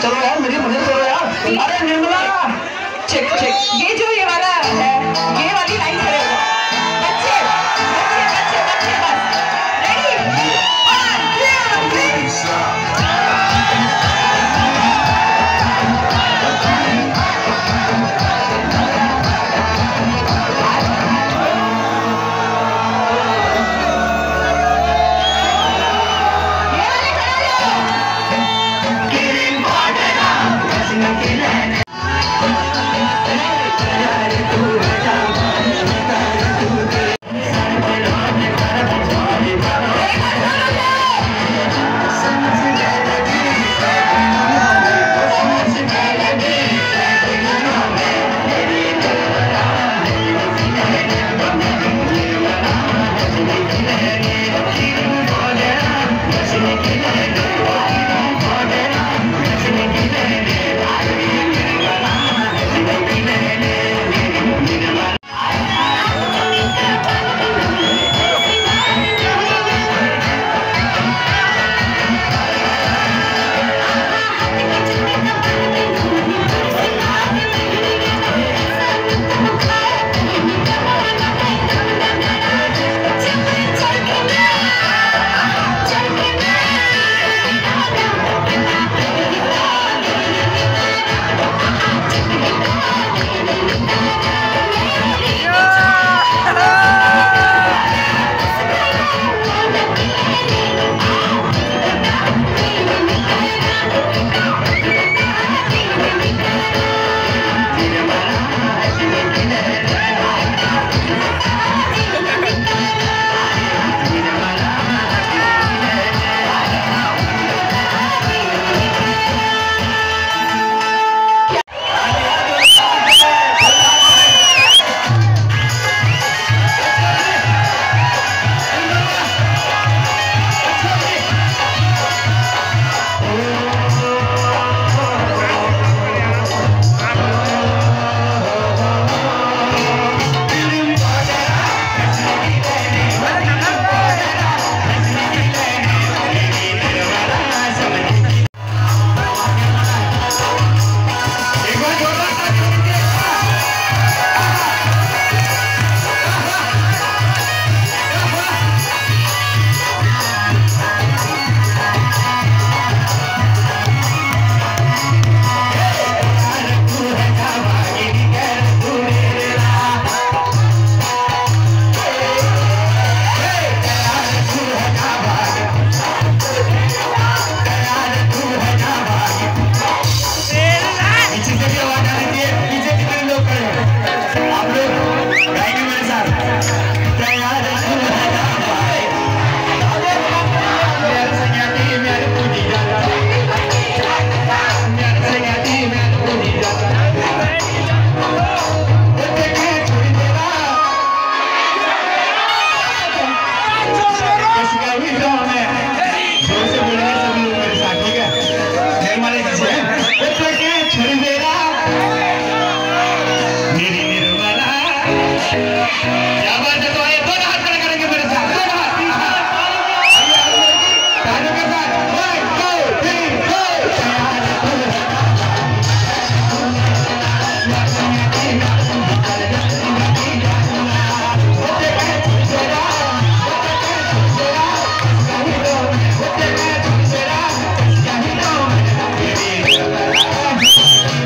चलो यार मेरी मदद करो यार। अरे निर्मला चेक चेक, ये जो ये वाला है, ये वाली लाइन खड़े हो जाओ। बच्चे बच्चे बच्चे बच्चे बस रेडी 1 2 3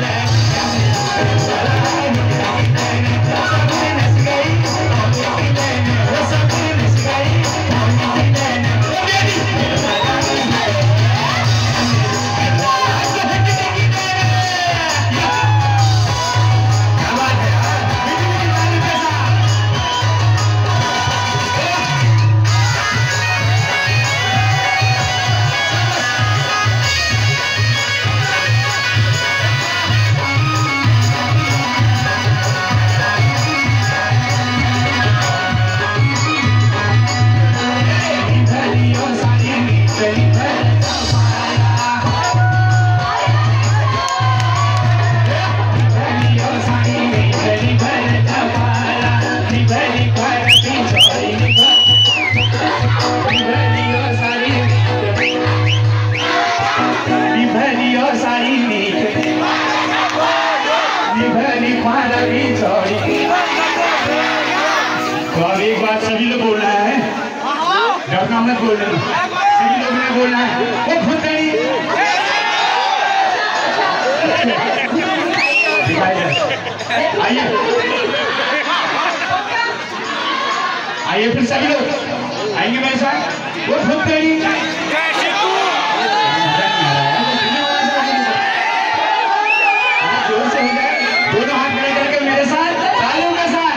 गई तो अब एक बात सभी लोग बोलना है, डरना मत बोलना, सभी लोग ने बोलना है वो फुटकड़ी। आइए आइए फिर सभी लोग आएंगे मेरे साथ, वो फुटकड़ी। जोर से हो जाए, दोनों हाथ खड़े करके मेरे साथ तालियों के साथ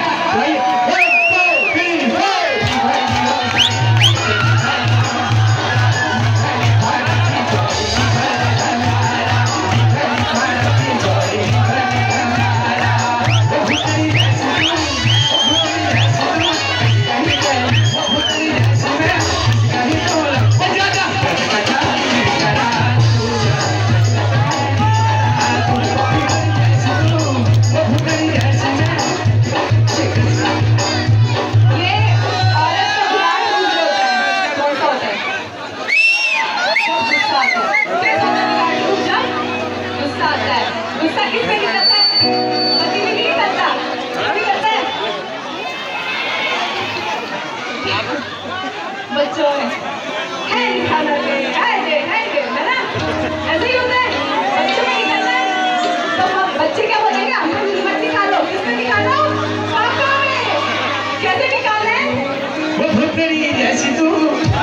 बच्चों में है दिखाना है ना, ऐसे ही होता है बच्चों में निकलना है। तो हम बच्चे क्या बोलेंगे, हमको कीमत निकालो, किसमें निकालो, पापा में। कैसे निकाले, वो फुटकड़ी जैसी तू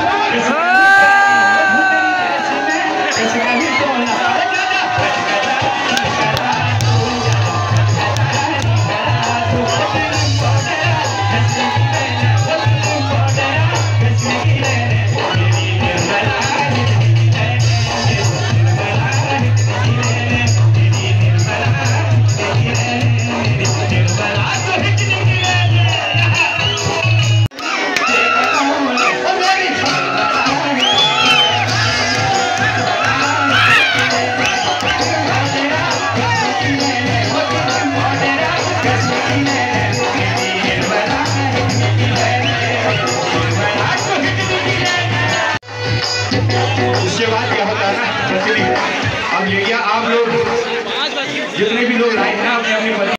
अब ये आप लोग जितने भी लोग लाइन है अपने अपने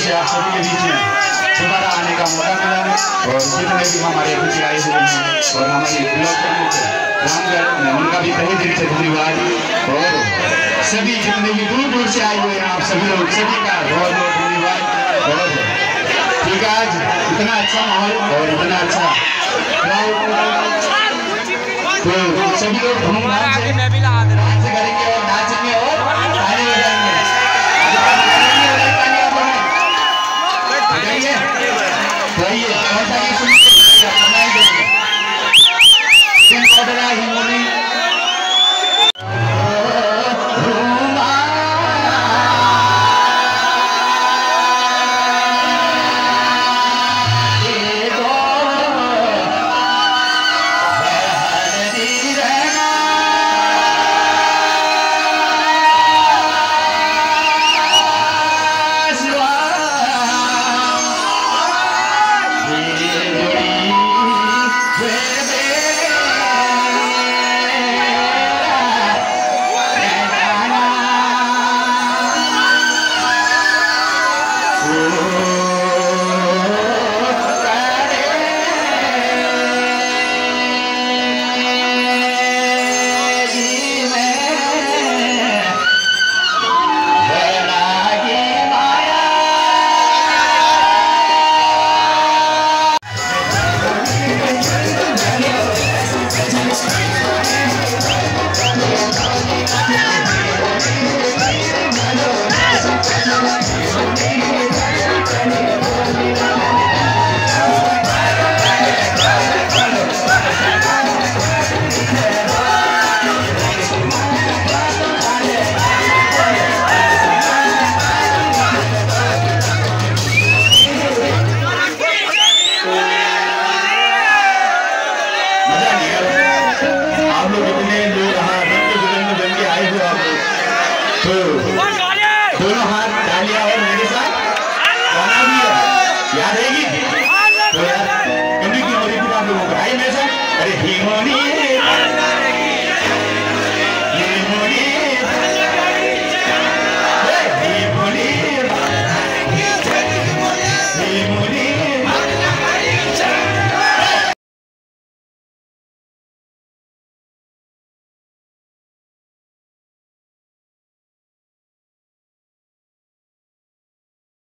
से आप सभी के बीच में दोबारा आने का मौका मिला है और जितने भी हमारे कुछ आए हुए हैं और हमारे ब्लॉग रामगढ़ उनका भी तहे दिल से धन्यवाद और सभी जितने भी दूर दूर से आए हुए हैं आप सभी लोग सभी का बहुत बहुत धन्यवाद। और ठीक है आज इतना अच्छा माहौल और इतना अच्छा तो सभी लोग धूमधाम से डांस करेंगे और नाचेंगे और ताली बजाएंगे। दोनों हाथ तालियां और मेरे साथ गाना भी है याद रहेगी तो यार कभी की मेरी आप लोगों को आई मेरे साथ अरे ही होनी